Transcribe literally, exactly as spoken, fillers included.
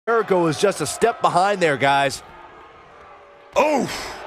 Jericho is just a step behind there, guys. Oh!